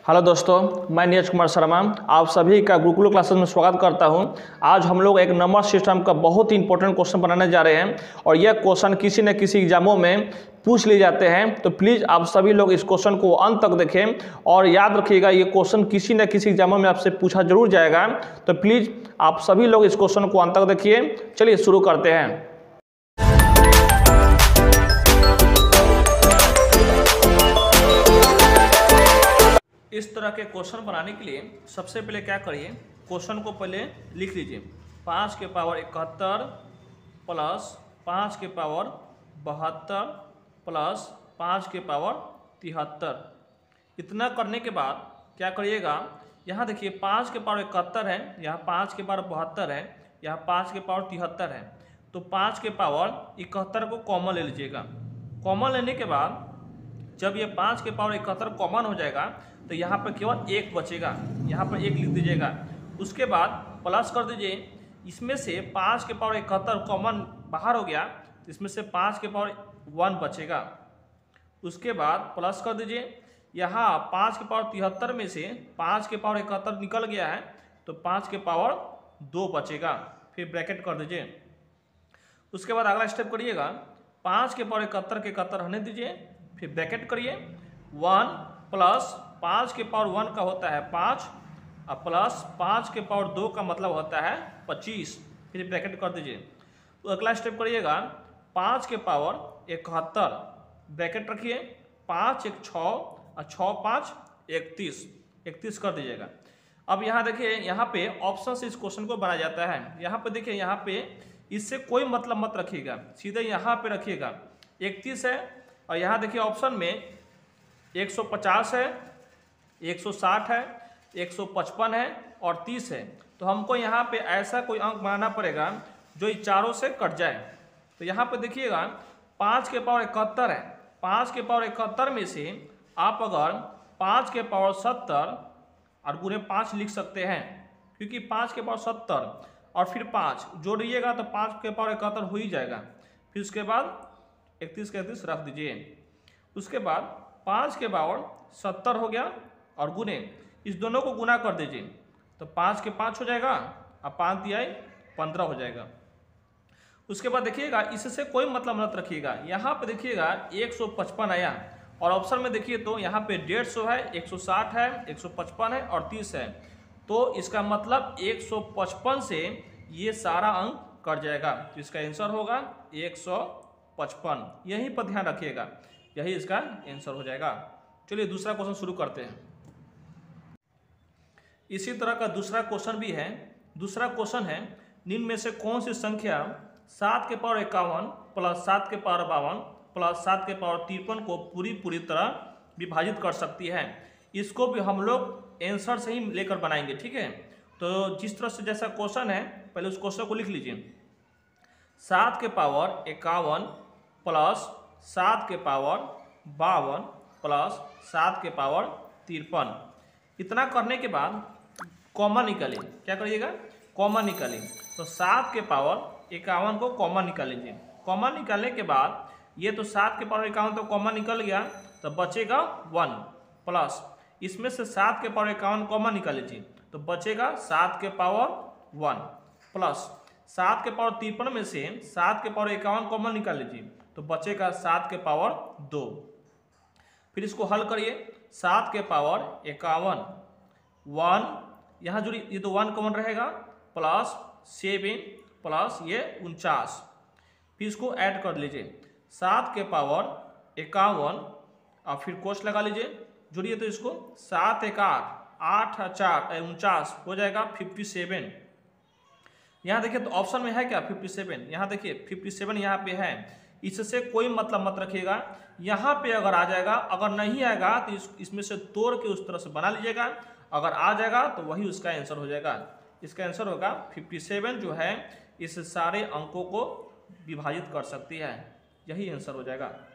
Hello दोस्तों, मैं नीरज कुमार शर्मा आप सभी का गुरुकुल क्लासेस में स्वागत करता हूं। आज हम लोग एक नंबर सिस्टम का बहुत ही इंपॉर्टेंट क्वेश्चन बनाने जा रहे हैं और यह क्वेश्चन किसी न किसी एग्जामों में पूछ लिए जाते हैं। तो प्लीज़ आप सभी लोग इस क्वेश्चन को अंत तक देखें और याद रखिएगा ये क्वेश्चन किसी न किसी एग्जामों में आपसे पूछा जरूर जाएगा। तो प्लीज़ आप सभी लोग इस क्वेश्चन को अंत तक देखिए। चलिए शुरू करते हैं। इस तरह के क्वेश्चन बनाने के लिए सबसे पहले क्या करिए, क्वेश्चन को पहले लिख लीजिए। 5 के पावर 71 प्लस 5 के पावर 72 प्लस 5 के पावर 73। इतना करने के बाद क्या करिएगा, यहाँ देखिए 5 के पावर 71 है, यहाँ 5 के पावर 72 है, यहाँ 5 के पावर 73 है। तो 5 के पावर 71 को कॉमन ले लीजिएगा। कॉमन लेने के बाद जब ये 5 के पावर 71 कॉमन हो जाएगा तो यहाँ पर केवल 1 बचेगा, यहाँ पर 1 लिख दीजिएगा। उसके बाद प्लस कर दीजिए, इसमें से 5 के पावर 71 कॉमन बाहर हो गया, इसमें से 5 के पावर 1 बचेगा। उसके बाद प्लस कर दीजिए, यहाँ 5 के पावर 73 में से 5 के पावर 71 निकल गया है तो 5 के पावर 2 बचेगा, फिर ब्रैकेट कर दीजिए। उसके बाद अगला स्टेप करिएगा, 5 के पावर 71 के 71 रहने दीजिए, फिर ब्रैकेट करिए। 1 प्लस 5 के पावर 1 का होता है 5 और प्लस 5 के पावर 2 का मतलब होता है 25, फिर ब्रैकेट कर दीजिए। तो अगला स्टेप करिएगा, 5 के पावर 71 ब्रैकेट रखिए, 5 1 6 और 6 5 31 कर दीजिएगा। अब यहाँ देखिए, यहाँ पे ऑप्शन से इस क्वेश्चन को बनाया जाता है। यहाँ पे देखिए, यहाँ पे इससे कोई मतलब मत रखिएगा, सीधे यहाँ पे रखिएगा। 31 है और यहाँ देखिए ऑप्शन में 150 है, 160 है, 155 है और 30 है। तो हमको यहाँ पे ऐसा कोई अंक बनाना पड़ेगा जो इन चारों से कट जाए। तो यहाँ पे देखिएगा 5 के पावर 71 है, 5 के पावर 71 में से आप अगर 5 के पावर 70 और गुणे 5 लिख सकते हैं, क्योंकि 5 के पावर 70 और फिर 5 जोड़िएगा तो 5 के पावर 71 हो ही जाएगा। फिर उसके बाद 31 के 31 रख दीजिए। उसके बाद 5 के पावर 70 हो गया और गुने इस दोनों को गुना कर दीजिए तो 5 के 5 हो जाएगा और 5 दिया 15 हो जाएगा। उसके बाद देखिएगा, इससे कोई मतलब मत रखिएगा। यहाँ पे देखिएगा 155 आया और ऑप्शन में देखिए तो यहाँ पे 150 है, 160 है, 155 है और 30 है। तो इसका मतलब 155 से ये सारा अंक कट जाएगा, तो इसका आंसर होगा 155। यहीं पर ध्यान रखिएगा, यही इसका आंसर हो जाएगा। चलिए दूसरा क्वेश्चन शुरू करते हैं। इसी तरह का दूसरा क्वेश्चन भी है। दूसरा क्वेश्चन है, निम्न में से कौन सी संख्या 7 के पावर 51 प्लस 7 के पावर 52 प्लस 7 के पावर 53 को पूरी तरह विभाजित कर सकती है। इसको भी हम लोग आंसर से ही लेकर बनाएंगे, ठीक है। तो जिस तरह से जैसा क्वेश्चन है पहले उस क्वेश्चन को लिख लीजिए। 7 के पावर 51 प्लस 7 के पावर 52 प्लस 7 के पावर 53। इतना करने के बाद कॉमन निकालें। क्या करिएगा, कॉमन निकालें। तो 7 के पावर 51 को कॉमन निकाल लीजिए। कॉमन निकालने के बाद ये तो 7 के पावर 51 तो कॉमन निकल गया, तो बचेगा 1 प्लस इसमें से 7 के पावर 51 कॉमन निकाल लीजिए तो बचेगा 7 के पावर 1 प्लस 7 के पावर 53 में से 7 के पावर 51 कॉमन निकाल लीजिए तो बचेगा 7 के पावर 2। फिर इसको हल करिए। 7 के पावर 51 1 यहाँ जो ये तो 1 कॉमन रहेगा प्लस 7 प्लस ये 49। फिर इसको ऐड कर लीजिए। 7 के पावर 51 और फिर कोष्ठ लगा लीजिए, जोड़िए तो इसको 7 1 8 8 4 49 हो जाएगा 57। यहाँ देखिए तो ऑप्शन में है क्या 57, यहाँ देखिए 57 यहाँ पे है। इससे कोई मतलब मत रखिएगा। यहाँ पे अगर आ जाएगा, अगर नहीं आएगा तो इसमें से तोड़ के उस तरह से बना लीजिएगा। अगर आ जाएगा तो वही उसका आंसर हो जाएगा। इसका आंसर होगा 57 जो है इस सारे अंकों को विभाजित कर सकती है, यही आंसर हो जाएगा।